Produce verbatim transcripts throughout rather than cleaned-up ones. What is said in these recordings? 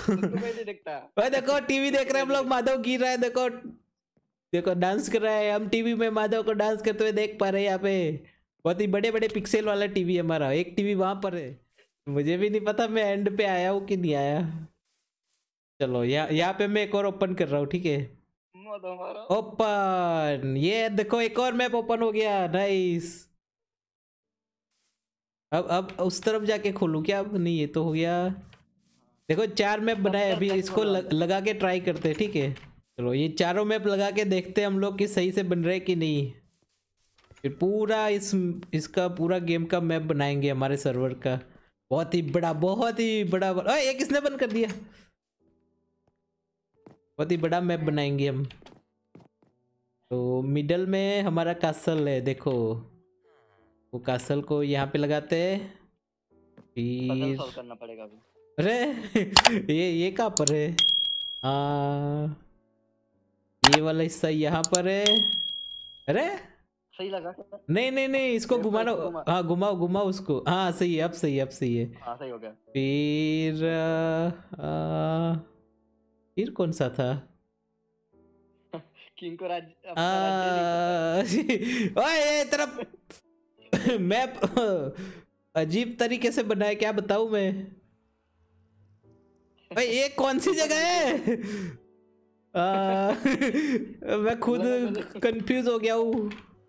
उसको कोई नहीं देखता। ओए देखो टीवी देख रहे हैं हम लोग, माधव गिर रहा है, देखो देखो डांस कर रहा है, हम टीवी में माधव को डांस करते हुए देख पा रहे हैं यहाँ पे। बहुत ही बड़े बड़े पिक्सल वाला टीवी है हमारा, एक टीवी वहां पर है, मुझे भी नहीं पता मैं एंड पे आया हूँ कि नहीं आया। चलो यहाँ यहाँ पे मैं एक और ओपन कर रहा हूँ, ठीक है ओपन, ये देखो एक और मैप ओपन हो गया, नाइस। अब अब उस तरफ जाके खोलूं क्या? अब नहीं, ये तो हो गया। देखो चार मैप बनाए, अभी इसको लग, लगा के ट्राई करते हैं, ठीक है। चलो ये चारों मैप लगा के देखते हैं हम लोग कि सही से बन रहे कि नहीं। फिर पूरा इस इसका पूरा गेम का मैप बनाएंगे हमारे सर्वर का, बहुत ही बड़ा बहुत ही बड़ा। ओए ये किसने बंद कर दिया? बहुत ही बड़ा मैप बनाएंगे हम। तो मिडल में हमारा कासल है, देखो वो कासल को यहाँ पे लगाते हैं। फिर सॉल्व करना पड़ेगा अभी। अरे ये ये कहाँ पर है? आ, ये वाला हिस्सा यहाँ पर है। अरे सही लगा? नहीं नहीं नहीं, इसको घुमाना। हाँ घुमाओ घुमाओ उसको, हाँ सही है, अब सही है, अब सही है। हाँ सही हो गया। फिर आ, आ, फिर कौन सा था? किंग को राज अपना राज्य नहीं पता। ओए तरफ मैप अजीब तरीके से बनाया, क्या बताऊं मैं। भाई ये कौन सी जगह है? आ, मैं खुद कंफ्यूज हो गया हूँ,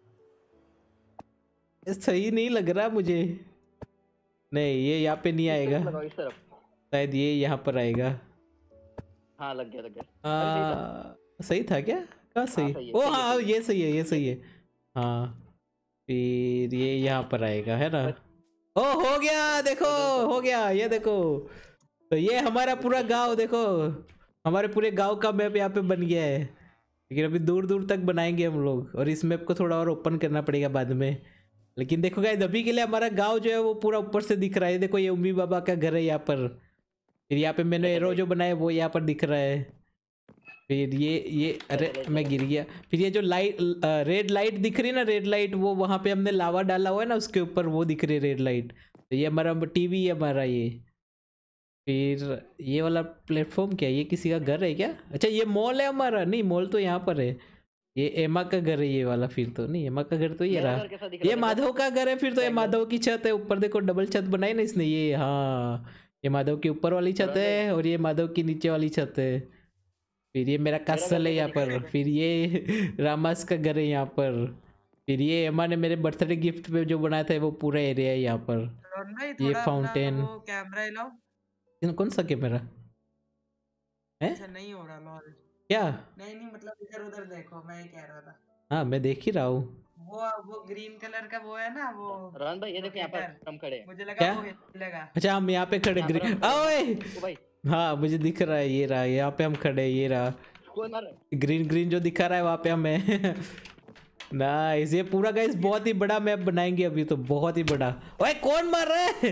सही नहीं लग रहा मुझे। नहीं ये यहाँ पे नहीं आएगा, शायद ये यहाँ पर आएगा। हाँ लग गया लग गया। आ, सही था क्या? कहाँ सही? हाँ, ओ हाँ ये सही है, ये सही है। हाँ फिर ये यहाँ पर आएगा, है ना? ओ हो गया, देखो हो गया, ये देखो। तो ये हमारा पूरा गांव, देखो हमारे पूरे गांव का मैप यहाँ पे बन गया है। लेकिन अभी दूर दूर तक बनाएंगे हम लोग, और इस मैप को थोड़ा और ओपन करना पड़ेगा बाद में। लेकिन देखो गाइस अभी के लिए हमारा गांव जो है वो पूरा ऊपर से दिख रहा है। देखो ये उम्मी बाबा का घर है यहाँ पर। फिर यहाँ पे मैंने एरो जो बनाया वो यहाँ पर दिख रहा है। फिर ये ये अरे मैं गिर गया। फिर ये जो लाइट रेड लाइट दिख रही है ना, रेड लाइट, वो वहाँ पे हमने लावा डाला हुआ है ना उसके ऊपर, वो दिख रही है रेड लाइट। तो ये हमारा टीवी है हमारा ये। फिर ये वाला प्लेटफॉर्म क्या है? ये किसी का घर है क्या? अच्छा ये मॉल है हमारा। नहीं मॉल तो यहाँ पर है, ये एमा का घर है ये वाला। फिर तो नहीं, एमा का घर तो ये रहा, ये माधव का घर है। फिर तो ये माधव की छत है ऊपर, देखो डबल छत बनाई ना इसने ये। हाँ ये माधव की ऊपर वाली छत है और ये माधव की नीचे वाली छत है। फिर ये मेरा कासल है यहाँ पर। फिर ये रामास का घर है यहाँ पर। फिर ये एमा ने मेरे बर्थडे गिफ्ट पे जो बनाया था वो पूरा एरिया है यहाँ पर। ये फाउंटेन, कैमरा लाओ। कौन सा कैमरा है? अच्छा नहीं हो रहा लॉल। क्या? नहीं नहीं मतलब इधर उधर देखो, मैं ही कह रहा था। हाँ मैं देख ही रहा हूँ। वो वो ग्रीन कलर का वो है ना वो। रान भाई ये देखो यहाँ पर हम खड़े हैं। मुझे लगा क्या? वो हिलेगा। अच्छा हम यहाँ पे खड़े ग्रीन, ओए हाँ मुझे दिख रहा है, ये रहा यहाँ पे हम खड़े, ये रहा ग्रीन ग्रीन जो दिखा रहा है वहाँ पे हमें। नाइस, ये पूरा गाइस बहुत ही बड़ा मैप बनाएंगे अभी तो, बहुत ही बड़ा। ओए कौन मार रहा है?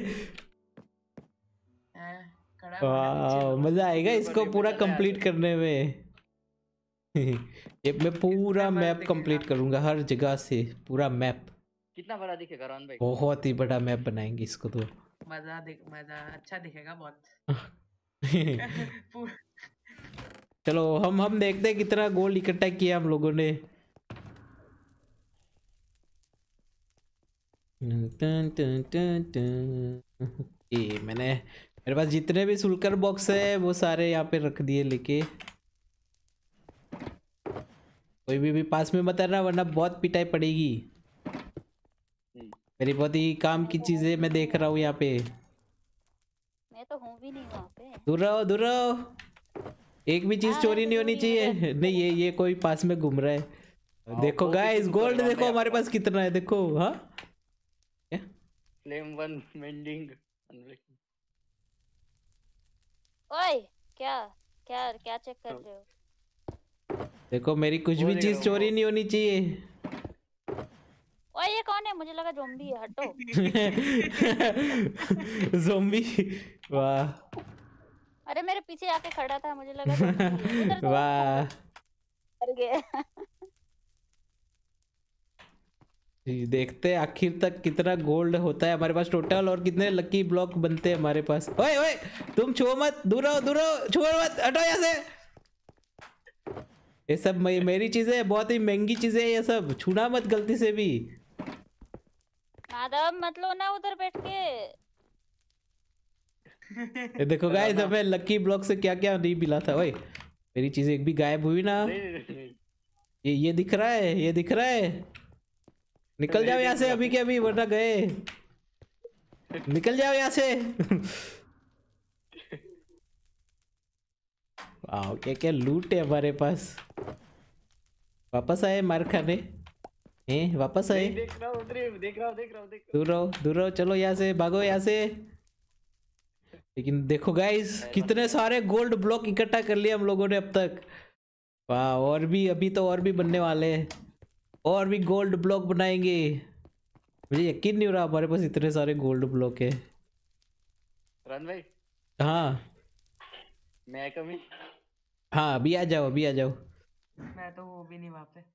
वाह मजा आएगा इसको पूरा कंप्लीट करने में। ये मैं पूरा मैप कंप्लीट करूंगा हर जगह से, पूरा मैप। कितना बड़ा दिखेगा रान भाई? बहुत ही बड़ा मैप बनाएंगे इसको तो। मजा दिख मजा अच्छा दिखेगा बहुत। चलो हम हम देखते हैं कितना गोल्ड इकट्ठा किया हम लोगों ने। टन टन टन टन। ये मैंने, मेरे पास जितने भी सुलकर बॉक्स है वो सारे यहाँ पे रख दिए लेके। कोई भी, भी पास में मत आना वरना बहुत पिटाई पड़ेगी। मेरी बहुत ही काम की चीजें मैं देख रहा हूँ यहाँ पे। मैं तो हूँ भी नहीं वहाँ पे। दूर रहो दूर रहो, एक भी चीज चोरी नहीं होनी चाहिए। नहीं ये ये कोई पास में घूम रहा है। देखो गाइस गोल्ड देखो हमारे पास कितना है, देखो। हाँ फ्लेम वन मेंडिंग। ओए क्या क्या क्या चेक कर रहे हो? देखो मेरी कुछ भी चीज चोरी नहीं होनी चाहिए। ओए ये कौन है? मुझे लगा ज़ॉम्बी है, हटो। ज़ॉम्बी, वाह। अरे मेरे पीछे आके खड़ा था, मुझे लगा ज़ॉम्बी है। वाह मर गया। ये देखते हैं आखिर तक कितना गोल्ड होता है हमारे पास टोटल और कितने लकी ब्लॉक बनते हैं हमारे पास। ओए ओए तुम छुओ मत, दूर रहो दूर रहो, छुओ मत, हटो यहाँ से। ये सब मे- मेरी चीजें बहुत ही महंगी चीजें हैं, ये सब छूना मत गलती से भी। माधव मत लो ना उधर बैठ के। ये देखो गाइस हमें लकी ब्लॉक से क्या क्या नहीं मिला था। ओए मेरी चीजें एक भी गायब हुई ना। नहीं, नहीं, नहीं। ये ये दिख रहा है, ये दिख रहा है। निकल जाओ यहाँ से अभी के अभी, वरना गए। निकल जाओ यहाँ से। वाह क्या क्या लूट है हमारे पास। वापस आए मार खाने। हैं वापस आए। नहीं, देख रहा हूँ उधर ही, देख रहा हूँ देख रहा हूँ देख रहा दूर रहो दूर रहो, चलो यहाँ से भागो यहाँ से। लेकिन देखो गाइस कितने सारे गोल्ड ब्लॉक इकट्ठा कर लिए हम लोगों ने अब तक। वाह और भी अभी तो और भी बनने वाले हैं, और भी गोल्ड ब्लॉक बनाएंगे। मुझे यकीन नहीं हो रहा हमारे पास इतने सारे गोल्ड ब्लॉक है। हूँ। रन भाई हाँ मैं कमी। हाँ अभी आ जाओ अभी आ जाओ। मैं तो वो भी नहीं वहाँ पे।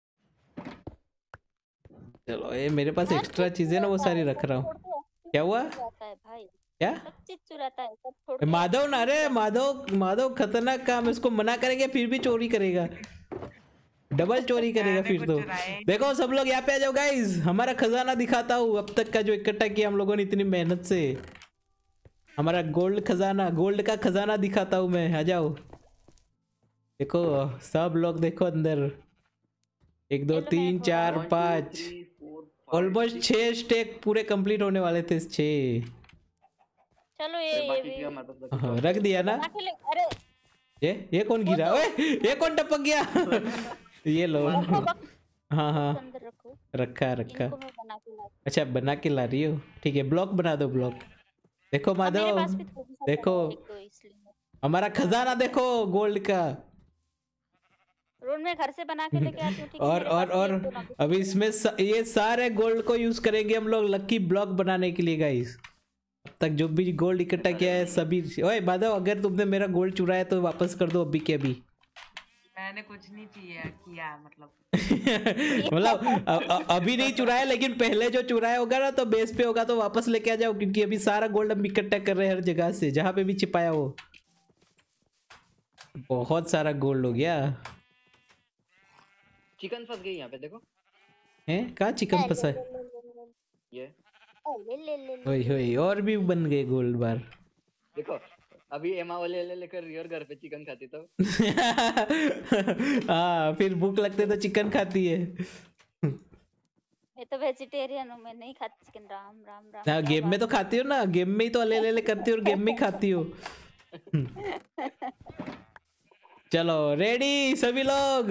चलो ये मेरे पास एक्स्ट्रा चीजें ना वो सारी रख रहा हूँ। क्या हुआ? चुराता है भाई, क्या सब चीज चुराता है, सब छोड़ के माधव ना रे, माधव माधव खतरनाक काम है, इसको मना करेंगे फिर भी चोरी करेगा, डबल चोरी करेगा मैंने फिर कुछ तो। चुराए। देखो सब लोग यहाँ पे आ जाओ गाइस, हमारा खजाना दिखाता हूँ अब तक का जो इकट्ठा किया हम लोगों ने इतनी मेहनत से। हमारा गोल्ड खजाना, गोल्ड का खजाना दिखाता हूँ मैं, आ जाओ। देखो सब लोग देखो अंदर, एक दो चलो, तीन मैं चार One, two, पाँच, three, four, five, almost six। छह स्टेक पूरे कंप्लीट होने वाले थे। छह चलो ये फिर ये बाकी भी क्या हमारे पास हाँ, रख दिया ना। बना के ले। अरे ये ये कौन गिरा? ओए ये कौन टपक गया? ये लो। रखो बक्स हाँ हाँ अंदर रखो, रखा रखा। इनको मैं बना के ला। अच्छा बना के ला रही हो, ठीक है ब्लॉक बना दो ब्लॉक। देखो अब मेरे माधव पास भी थोड़ी सा देखो है, एक दो इसलिए हमारा खजाना देखो गोल्ड का। रोड में घर से बना के लेके आती हूँ, ठीक है? और मेरे और पास भी और एक दो नग- अभी इसमें स, ये सारे गोल्ड को यूज करेंगे हम लोग लकी ब्लॉक बनाने के लिए गाइस। अब तक जो भी गोल्ड इकट्ठा किया है सभी। ओए माधव अगर तुमने मेरा गोल्ड चुराया तो वापस कर दो अभी के अभी। मैंने कुछ नहीं किया किया मतलब। मतलब अ- अ- अभी नहीं चुराया, लेकिन पहले जो चुराया होगा ना तो बेस पे होगा तो वापस लेके आ जाओ, क्योंकि अभी सारा गोल्ड हम इकट्ठा कर रहे हैं हर जगह से जहां पे भी छिपाया हो। बहुत सारा गोल्ड हो गया चिकन फंस गई यहाँ पे देखो। है। कहाँ चिकन ले, फंसा ले, है? ले, ले, ले, ले, ये ले, ले, ले, ले, ओए ले। होए और भी बन गए गोल्ड बार। देखो अभी एमा वाले ले लेकर रही और घर पे चिकन खाती तो। हाँ फिर भूख लगते तो चिकन खाती है। मैं तो वेजिटेरियन हूँ, मैं नहीं खाती चिकन। राम राम राम हाँ क्या गेम में तो बात खाती हो ना, गेम में ही तो ले ले ले करती हो और गेम में ही खाती हो। चलो रेडी सभी लोग।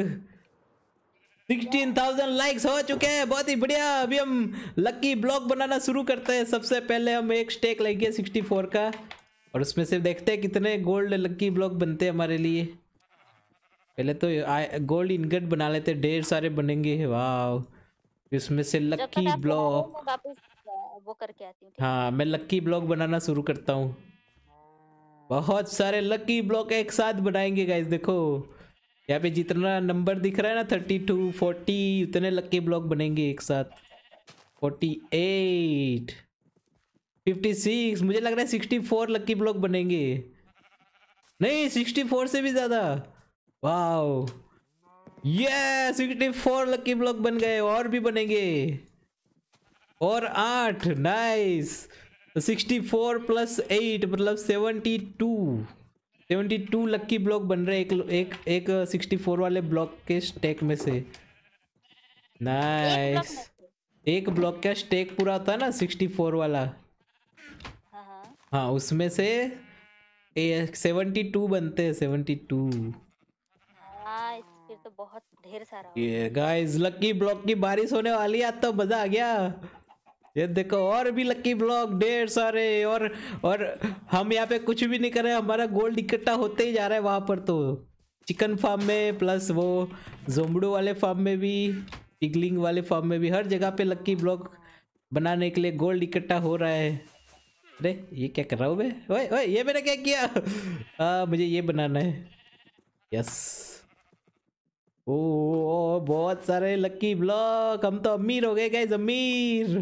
सोलह हज़ार लाइक्स हो चुके हैं, बहुत ही बढ़िया। अभी हम लकी ब्लॉक बनाना शुरू करते हैं। सबसे पहले हम एक स्टेक लेंगे चौंसठ का, और उसमें से देखते हैं कितने गोल्ड लकी ब्लॉक बनते हैं हमारे लिए। पहले तो गोल्ड इनगट बना लेते हैं, ढेर सारे बनेंगे। वाह इसमें से जब तक लकी आप बना रहे हो, ब्लॉक। मैं वापस अ, वो करके आती हूँ, ठीक है? हाँ मैं लकी ब्लॉक बनाना शुरू करता हूँ। बहुत सारे लकी ब्लॉक एक साथ बनाएंगे गाइस। देखो यहाँ पे जितना नंबर दिख रहा है ना थर्टी टू फोर्टी, उतने लकी ब्लॉक बनेंगे एक साथ। फोर्टी एट फिफ्टी सिक्स, मुझे लग रहा है सिक्सटी फोर लकी ब्लॉक बनेंगे। नहीं सिक्सटी फोर से भी ज्यादा। वाओ ये सिक्सटी फोर लकी ब्लॉक बन गए, और भी बनेंगे। और आठ, nice. Sixty four plus eight मतलब seventy two seventy two lucky block बन रहे एक एक एक सिक्सटी फोर वाले ब्लॉक के स्टेक में से। एक ब्लॉक नाइस। में से। एक ब्लॉक का स्टेक पूरा होता है ना सिक्सटी फोर वाला। हाँ हाँ हाँ उसमें से सेवेंटी टू बनते हैं। Seventy two. हाँ, इस फिर तो बहुत ढेर सारा हो। ये गाइस लकी ब्लॉक की बारिश होने वाली है, आज तो मजा आ गया। ये देखो और भी लकी ब्लॉक ढेर सारे। और और हम यहाँ पे कुछ भी नहीं कर रहे, हमारा गोल्ड इकट्ठा होते ही जा रहा है वहां पर। तो चिकन फार्म में प्लस वो जोम्बड़ू वाले फार्म में भी, पिगलिंग वाले फार्म में भी, हर जगह पे लकी ब्लॉक बनाने के लिए गोल्ड इकट्ठा हो रहा है। अरे ये क्या कर रहा हूँ मैं? ओए ओए ये मैंने क्या किया? आ, मुझे ये बनाना है। यस ओ, ओ बहुत सारे लकी ब्लॉक, हम तो अमीर हो गए गाइस, अमीर।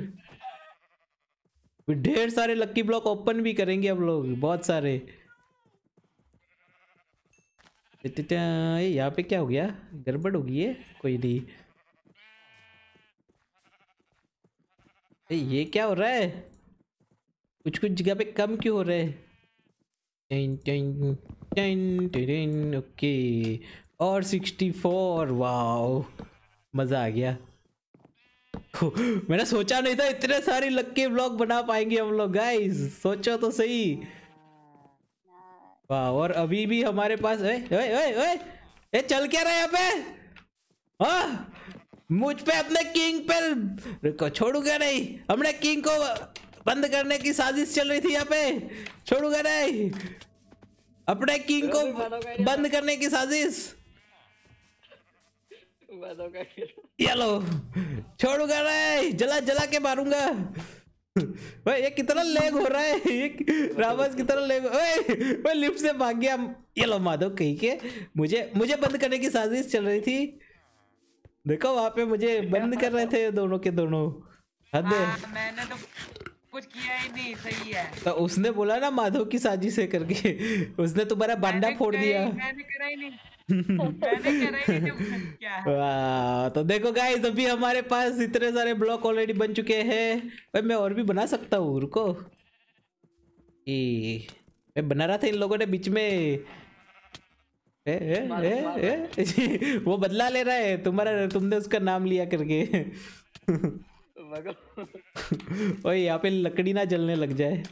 ढेर सारे लकी ब्लॉक ओपन भी करेंगे हम लोग, बहुत सारे। ये यहाँ पे क्या हो गया, गड़बड़ हो गई है, कोई नहीं। ए, ये क्या हो रहा है, कुछ कुछ जगह पे कम क्यों हो रहा है। टिन टिन टिन टिन, ओके और सिक्सटी फोर, वाओ मजा आ गया। मैंने सोचा नहीं था इतने सारे लक्की ब्लॉक बना पाएंगे हम लोग गाइस, सोचो तो सही। वाह, और अभी भी हमारे पास, ओए ओए ओए ओए, ए चल क्या रहा है यहाँ पे, हाँ मुझ पे अपने किंग पे को छोड़ूंगा नहीं, हमने किंग को बंद करने की साजिश चल रही थी यहाँ पे, छोड़ूंगा नहीं अपने किंग को बंद करने की साजिश, ये लो छोड़ूंगा नहीं, जला जला के मारूंगा। भाई ये कितना लेग हो रहा है, ये रावस कितना लेग, ओए ओए लिफ्ट से भाग गया, ये लो माधव कहीं के, मुझे मुझे बंद करने की साजिश चल रही थी, देखो वहां पे मुझे बंद कर रहे थे दोनों के दोनों, हद है। हाँ, मैंने तो कुछ किया ही नहीं, सही है। तो उसने बोला ना माधव की साजिश है करके, उसने तुम्हारा बांडा फोड़ दिया। मैंने करा ही नहीं, मैंने करा ही नहीं, जब क्या है। वाह, तो देखो गाइस अभी हमारे पास इतने सारे ब्लॉक ऑलरेडी बन चुके हैं। भाई मैं और भी बना सकता हूँ, रुको, ये मैं बना रहा था, इन लोगों ने बीच में ए, ए, ए, ए, वो बदला ले रहा है तुम्हारा, तुमने उसका नाम लिया करके। ओए यहाँ पे लकड़ी ना जलने लग जाए,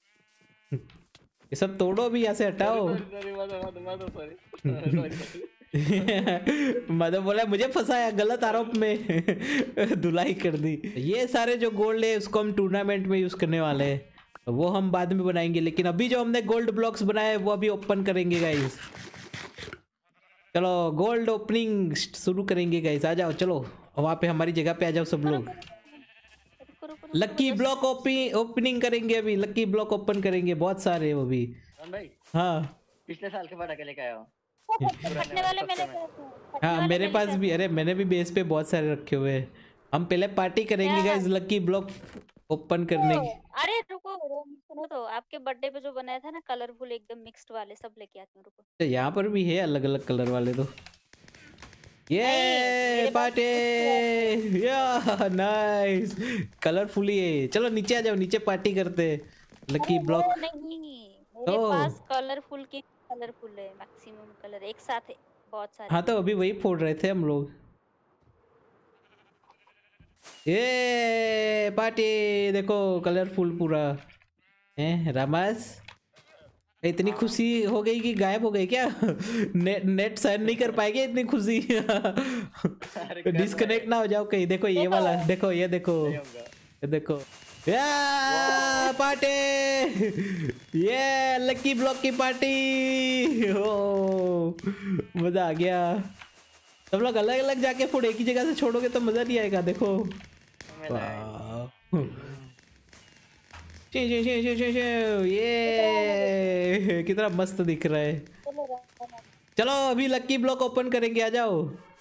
ये सब तोड़ो भी, यहाँ से हटाओ। मदर बोला मुझे फंसाया गलत आरोप में, धुलाई कर दी। ये सारे जो गोल्ड है उसको हम टूर्नामेंट में यूज करने वाले हैं, वो हम बाद में बनाएंगे, लेकिन अभी जो हमने गोल्ड ब्लॉक्स बनाए वो अभी ओपन करेंगे गाइस। चलो गोल्ड ओपनिंग शुरू करेंगे गाइस, आ जाओ, चलो वहाँ पे हमारी जगह पे आ जाओ सब लोग। लकी ब्लॉक ओपनिंग करेंगे अभी, लकी ब्लॉक ओपन करेंगे बहुत सारे वो भी। भाई हाँ पिछले साल के पटाखे लेके आया हूँ। फटने वाले मेरे हाँ मेरे पास भी, अरे मैंने भी बेस पे बहुत सारे रखे हुए हैं। हम पहले पार्टी करेंगे गाइस लकी ब्लॉक ओपन करने की। अरे रुको सुनो तो, आपके बर्थडे पे जो बनाया था ना कलरफुल एकदम मिक्स्ड वाले, सब लेके आती हूँ, रुको। तो यहाँ पर भी है अलग अलग कलर वाले, तो ये पार्टी, या नाइस कलरफुल ही है। चलो नीचे आ जाओ, नीचे पार्टी करते हैं लकी ब्लॉक। नहीं मेरे पास कलरफुल के कलरफुल है, मैक्सिमम कलर एक साथ है, बहुत सारे। हाँ तो अभी वही फोड़ रहे थे हम लोग। ये पार्टी देखो कलरफुल पूरा है। रामास इतनी खुशी हो गई कि गायब हो गई क्या? नेट नेट सहन नहीं कर पाएगी इतनी खुशी। डिस्कनेक्ट ना हो जाओ कहीं। देखो ये वाला, देखो ये देखो ये देखो, या पार्टी, ये लकी ब्लॉक की पार्टी। ओ मजा आ गया। सब लोग अलग अलग जाके फूड एक ही जगह से छोड़ोगे तो मजा नहीं आएगा। देखो चे चे चे चे चे चे, ये कितना मस्त दिख रहा है। चलो अभी लकी ब्लॉक ओपन करेंगे, आ जाओ।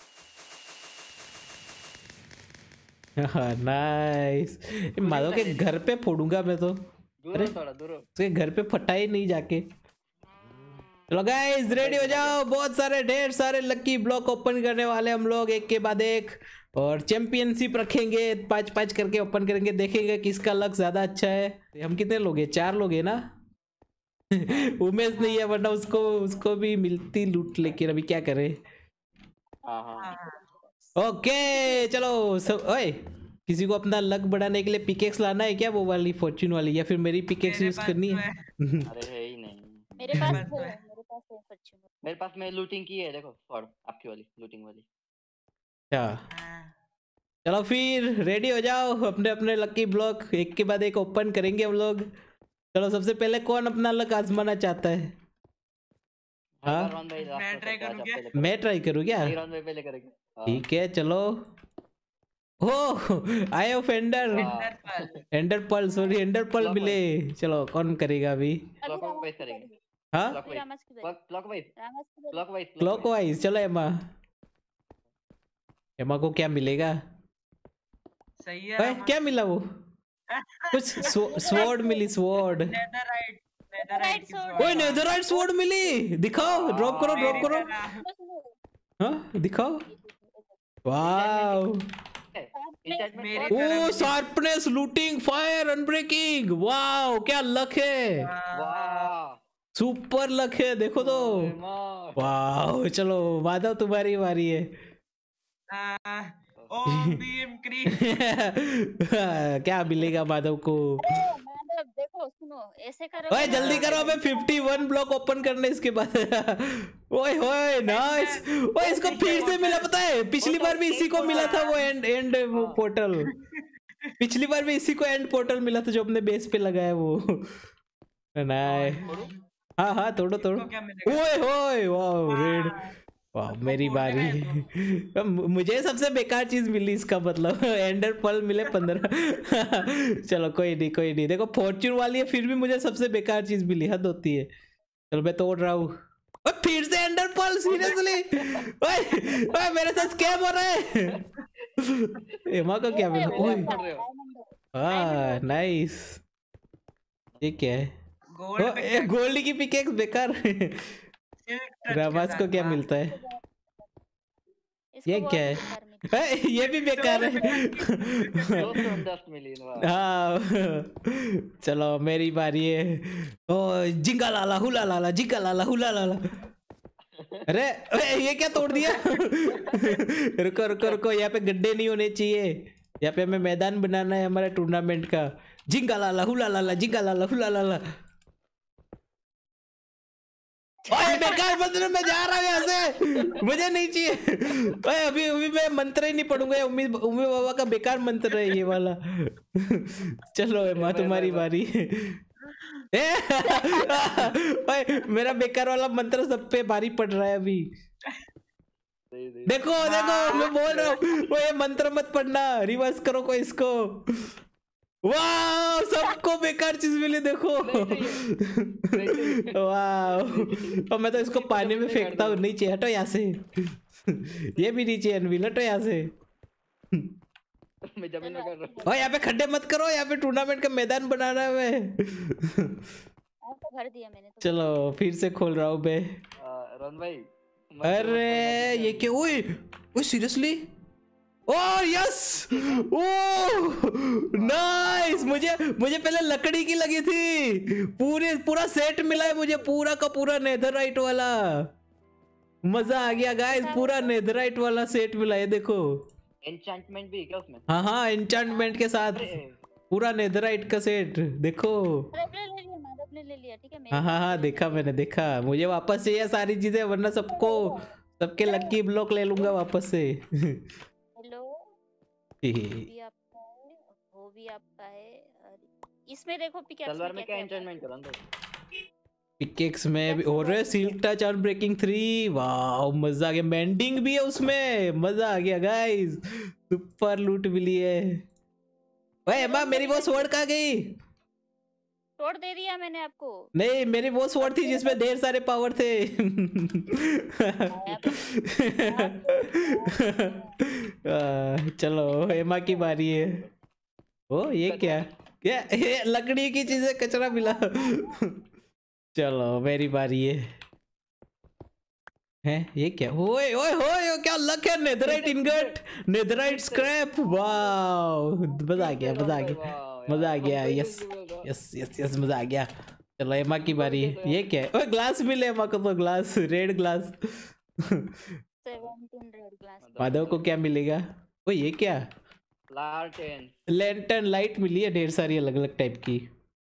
नाइस। माधव के घर पे फोड़ूंगा मैं तो। अरे थोड़ा दूर हो, उसके घर पे फटा ही नहीं जाके। चलो गाइस रेडी हो जाओ, बहुत सारे ढेर सारे लकी ब्लॉक ओपन करने वाले हम लोग एक के बाद एक, और चैंपियनशिप रखेंगे, पांच पांच करके ओपन करेंगे, देखेंगे किसका लक ज्यादा अच्छा है। हम कितने लोग हैं? चार लोग हैं ना। उमेश नहीं है, वरना उसको उसको भी मिलती लूट, लेकिन अभी क्या करें। हाँ हाँ ओके चलो सब। ओए किसी को अपना लक बढ़ाने के लिए पिकेक्स लाना है क्या, वो वाली फॉर्च्यून वाली, या फिर मेरी पिकेक्स यूज करनी है? अरे है ही नहीं मेरे पास है, मेरे पास है फॉर्च्यून। मेरे पास में लूटिंग की है, देखो फॉर आपकी वाली लूटिंग वाली। अच्छा चलो फिर रेडी हो जाओ, अपने अपने लकी ब्लॉक एक के बाद एक ओपन करेंगे हम लोग। चलो सबसे पहले कौन अपना लक आजमाना चाहता है? हाँ मैं ट्राई करूं क्या? मैं ट्राई करूँ क्या? पहले करेंगे। ठीक है चलो। हो आए हो फेंडर, Ender pearl, sorry Ender pearl मिले। चलो कौन करेगा अभी? क्लॉकवाइज करेंगे। हाँ क्लॉकवाइज क्लॉकवाइज क्लॉकवाइज क्लॉकवाइज। चलो एमा एमा को क्या मिलेगा? सही है ओए रमा। क्या मिला वो? कुछ स्वॉर्ड मिली, स्वॉर्ड। नेदरराइट नेदरराइट की sword। sword। ओए नेदरराइट स्वॉर्ड मिली, दिखाओ, ड्रॉप करो, ड्रॉप मेरी करो। तरह। हाँ दिखाओ। वाओ। Enchantment मेरी कौन? तरह ओ मिली। Sharpness, looting, fire, unbreaking. Wow क्या लक है, वाह। सुपर लक है, देखो तो। ओए माँ। वाओ चलो माधव तुम्हारी बारी है। आ, ओम भीम क्रीम। क्या मिलेगा माधव को? अरे माधव देखो सुनो, ऐसे करोगे ओए ना जल्दी तो करो, हमें इक्यावन ब्लॉक ओपन करने इसके बाद। ओए होए नाइस। ओए इसको फिर से मिला, पता है पिछली बार भी इसी को मिला था वो एंड एंड वो पोर्टल। पिछली बार भी इसी को एंड पोर्टल मिला था जो अपने बेस पे लगाया वो। नाइस। हाँ हाँ तोड़ो तोड़ो। इसको क्या मिलेगा? ओए होए वाओ रेड। वाह इसको मेरी तोड़ने बारी। हैं मु- मुझे सबसे बेकार चीज मिली इसका मतलब। एंडर पर्ल मिले पंद्रह। चलो कोई नहीं कोई नहीं, देखो फॉर्च्यून वाली है फिर भी मुझे सबसे बेकार चीज मिली, हद होती है। चलो मैं तोड़ रहा हूँ। ओए, फिर से एंडर पर्ल, सीरियसली? ओए ओए मेरे साथ स्कैम हो रहा है। एमा को क्या मिला? ओए हाँ नाइस। ये क्या है? ओ, गोल्ड ए, गोल्ड की पिकेक्स बेकार। रमास को क्या मिलता है? ये क्या है? ए, ये भी बेकार है। दो सौ दस मिली इन बार। हाँ चलो मेरी बारी है। ओ जिंगा लाला हुला लाला, जिंगा लाला हुला लाला। अरे अरे ये क्या तोड़ दिया? रुको रुको रुको, यहाँ पे गड्ढे नहीं होने चाहिए, यहाँ पे हमें मैदान बनाना है हमारे टूर्नामेंट का। जिंगा लाला हुला लाला, जिंगा लाला हुला लाला। ओए बेकार मंत्र, मैं जा रहा हूँ यहाँ से, मुझे नहीं चाहिए। ओए अभी अभी मैं मंत्र ही नहीं पढ़ूंगा, उम्मी उम्मी बाबा का बेकार मंत्र है ये वाला। चलो माँ तुम्हारी बारी। ए, ओए मेरा बेकार वाला मंत्र सब पे भारी पड़ रहा है अभी। देखो देखो मैं बोल रहा हूँ, वो ये मंत्र मत पढ़ना, रिवर्स करो कोई इसको। वाह सबको बेकार चीज मिली देखो। वाह और मैं तो इसको पानी में फेंकता हूँ, नहीं चाहिए, हटो यहाँ से। ये भी नहीं चाहिए अनविल, हटो यहाँ से। मैं जमीन में कर रहा हूँ। और यहाँ पे खड्डे मत करो, यहाँ पे टूर्नामेंट का मैदान बना रहा है मैं। भर दिया मैंने तो। चलो फिर से खोल रहा हूँ मैं। रन भाई। अरे ये क्या? ओए ओए seriously? Oh yes, oh nice. मुझे मुझे पहले लकड़ी की लगी थी, पूरी पूरा सेट मिला है मुझे, पूरा का पूरा नेदरराइट वाला। मजा आ गया गाइस, पूरा नेदरराइट वाला सेट मिला है देखो। एन्चेंटमेंट भी है क्या उसमें? हाँ हाँ एन्चेंटमेंट के साथ पूरा नेदरराइट का सेट देखो। ले लिया माधव ने, ले लिया ठीक है। हाँ हाँ हाँ देखा मैंने, देखा। मुझे वापस चाहिए सारी चीजें, वरना सबको सबके लक्की ब्लॉक ले लूंगा वापस से। हेलो भी आपका है, वो भी आपका है। और इसमें देखो पिकेक्स तलवार में क्या क्या एन्चेंटमेंट करा दो? पिकेक्स में भी और सिल्क टच और ब्रेकिंग थ्री। वाह मजा आ गया, मेंडिंग भी है उसमें, मजा आ गया गाइस, सुपर लूट मिली है। ओए अम्मा मेरी वो स्वॉर्ड कहाँ गई? तोड़ दे दिया मैंने आपको। नहीं मेरी वो स्वॉर्ड थी जिसमें ढेर सारे पावर थे। आ, चलो एमा की बारी है। ओ ये क्या क्या ये लकड़ी की चीजें कचरा मिला। चलो मेरी बारी है। हैं ये क्या? ओए ओए ओए क्या लक है, netherite ingot, netherite scrap. Wow मजा आ गया, मजा आ गया, मजा आ गया। यस यस यस यस मजा आ गया। चलो एमा की बारी। ये क्या है? ओए ग्लास मिले एमा को तो, glass, red glass. Seventeen red glass. Madhav को क्या मिलेगा? ओ ये क्या? लालटेन। लैंटर्न लाइट मिली है ढेर सारी अलग अलग टाइप की।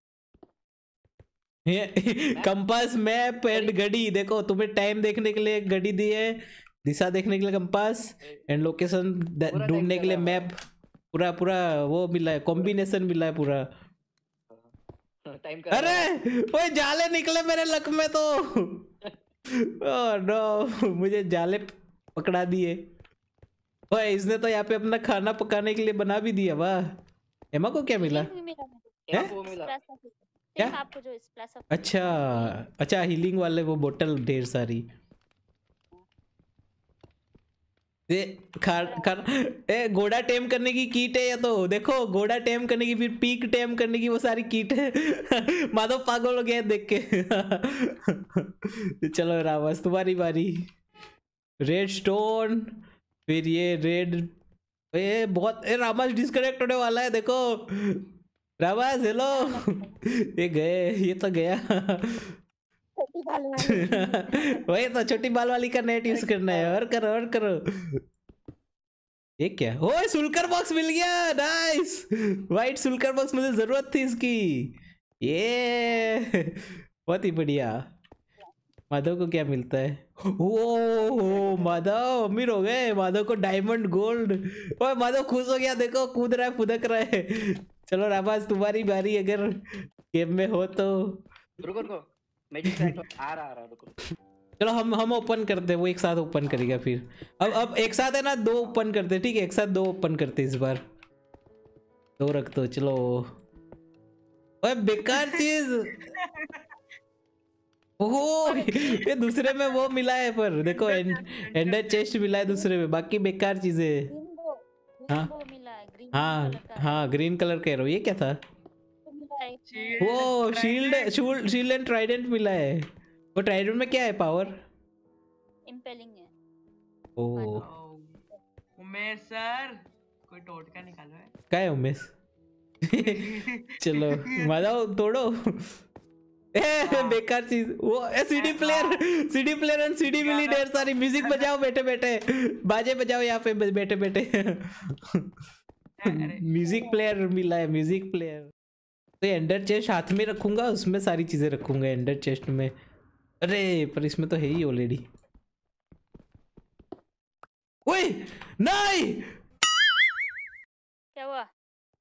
कंपास, मैप एंड घड़ी। देखो तुम्हें टाइम देखने के लिए एक घड़ी दी है, दिशा देखने के लिए कंपास, एंड लोकेशन ढूंढने के लिए मैप। पूरा पूरा वो मिला है, कॉम्बिनेशन मिला है पूरा। टाइम कर। अरे ओए जाले निकले मेरे लक में तो। ओह नो मुझे जाले पकड़ा दिए। ओए इसने तो यहाँ पे अपना खाना पकाने के लिए बना भी दिया। वाह एमा को क्या मिला? क्या वो मिला? क्या आपको जो स्प्लैश ऑफ। अच्छा अच्छा हीलिंग वाले वो बोतल ढेर सारी। ये खा खा ए घोड़ा टेम करने की कीट है ये तो। देखो घोड़ा टेम करने की, फिर पीक टेम करने की, वो सारी कीट है। माधव पागल हो गया देख के। चलो रावस तुम्हारी बारी। रेड स्टोन, फिर ये रेड, ये बहुत ए रावस डिस्कनेक्ट होने वाला है देखो। रावस हेलो। ये गए, ये तो गया। छोटी बाल वाली। वही तो छोटी बाल वाली का नेट यूज करना है। और करो और करो। ये क्या? ओए सुलकर बॉक्स मिल गया, नाइस। वाइट सुलकर बॉक्स, मुझे जरूरत थी इसकी। ये बहुत ही बढ़िया। माधव को क्या मिलता है? ओ माधव अमीर हो गए। माधव को डायमंड गोल्ड। ओए माधव खुश हो गया देखो, कूद रहा है, फुदक रहा है। चलो राबाज तुम्हारी बारी, अगर गेम में हो तो। रुको रुको, मैजिक सेट आ रहा आ रहा रुको। चलो हम हम ओपन करते हैं, वो एक साथ ओपन करेगा फिर। अब अब एक साथ है ना, दो ओपन करते, ठीक है? एक साथ दो ओपन करते इस बार। दो रख दो चलो। ओए बेकार चीज। ओहो ये दूसरे में वो मिला है, पर देखो एंड, एंडर चेस्ट मिला है दूसरे में, बाकी बेकार चीजें। हाँ हाँ हाँ ग्रीन कलर कह रहा हूँ। ये क्या था? वो shield shield shield and trident मिला है। वो ट्राइडेंट में क्या है पावर? इंपेलिंग है। ओ उमेश सर कोई टोटका निकालो है। क्या है उमेश? चलो माधव तोड़ो। ए बेकार चीज। वो CD player, CD player and CD मिली ढेर सारी। म्यूजिक बजाओ बैठे बैठे, बाजे बजाओ यहाँ पे बैठे बैठे। म्यूजिक प्लेयर मिला है, म्यूजिक प्लेयर। तो एंडर चेस्ट हाथ में रखूंगा, उसमें सारी चीजें रखूंगा एंडर चेस्ट में। अरे पर इसमें तो है ही ऑलरेडी। ओए नहीं, क्या हुआ?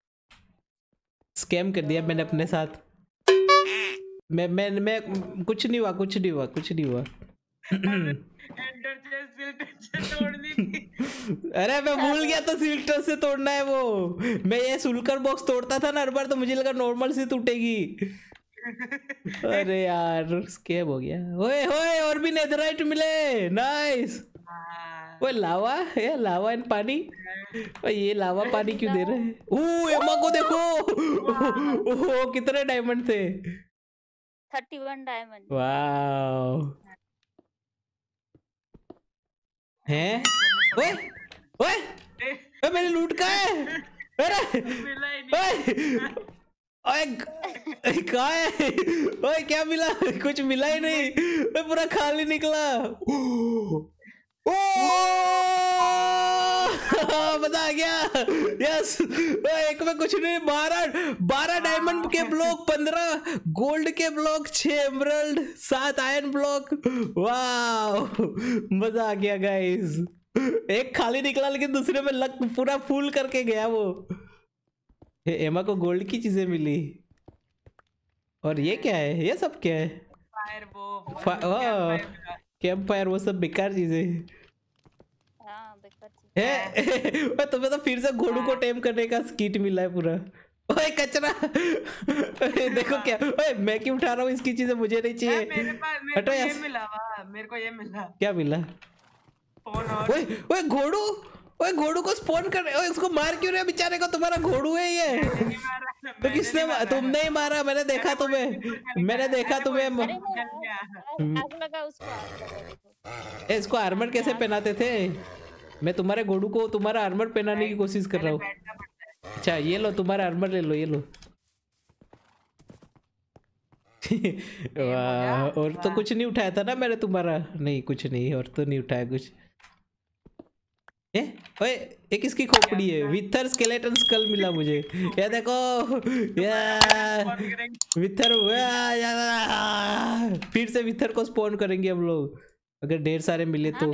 स्कैम कर दिया मैंने अपने साथ। मैं मैं मैं कुछ नहीं हुआ, कुछ नहीं हुआ, कुछ नहीं हुआ। एंडर चेस्ट चेस्ट तोड़नी थी। अरे मैं भूल गया था सिल्टर से तोड़ना है वो। मैं ये सुलकर बॉक्स तोड़ता था ना हर बार, तो मुझे लगा नॉर्मल से टूटेगी। अरे यार स्कैम हो गया। ओए ओए और भी नेदराइट मिले, नाइस। वो लावा है, लावा एंड पानी। और ये लावा पानी क्यों दे रहे हैं? ओह एमा को देखो। ओह कितने डायमंड थे? Thirty one diamond. वाओ। हैं? ओए ओए ओए मेरे लूट का है। अरे मिला ही नहीं। ओए ओए कहाँ है? ओए क्या मिला? कुछ मिला ही नहीं। ओए पूरा खाली निकला। ओ मजा आ गया। यस एक में कुछ नहीं, बारह बारह डायमंड के ब्लॉक, पंद्रह गोल्ड के ब्लॉक, छह एमराल्ड, सात आयरन ब्लॉक। वाह मजा आ गया गाइस। एक खाली निकला लेकिन दूसरे में लक पूरा फुल करके गया वो। एमा को गोल्ड की चीजें मिली। और ये क्या है? ये सब क्या है? फायर वो कैंप फायर, वो सब बेकार चीजें है। तुम्हें तो फिर से घोड़ू को टेम करने का स्किट मिला है पूरा। ओए कचरा। देखो क्या, ओए मैं क्यों उठा रहा हूँ इसकी चीजें, मुझे नहीं चाहिए। मेरे पास मेरे को ये मिला, मेरे को ये मिला। क्या मिला? ओए ओए घोड़ू, ओए घोड़ू को स्पॉन कर। ओए उसको मार क्यों रहे बेचारे को? तुम्हारा घोड़ू है ये। तो किसने? तुमने ही मारा, मैंने देखा तुम्हें, मैंने देखा तुम्हें। इसको आर्मर कैसे पहनाते थे? मैं तुम्हारे घोड़ू को तुम्हारा आर्मर पहनाने की कोशिश कर रहा हूँ। अच्छा ये लो तुम्हारा आर्मर ले लो, ये लो। वाह। और तो कुछ नहीं उठाया था ना मैंने तुम्हारा? नहीं कुछ नहीं, और तो नहीं उठाया कुछ। ए ओए एक इसकी खोपड़ी है, विथर स्केलेटन स्कल मिला मुझे। ये देखो विथर। फिर से विथर को स्पॉन करेंगे हम लोग अगर ढेर सारे मिले तो।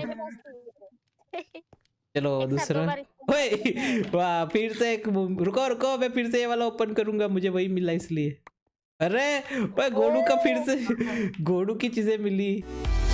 चलो दूसरा। ओए वाह फिर से एक। रुको रुको मैं फिर से ये वाला ओपन करूंगा, मुझे वही मिला इसलिए। अरे ओए घोड़ू का फिर से घोड़ू की चीजें मिली।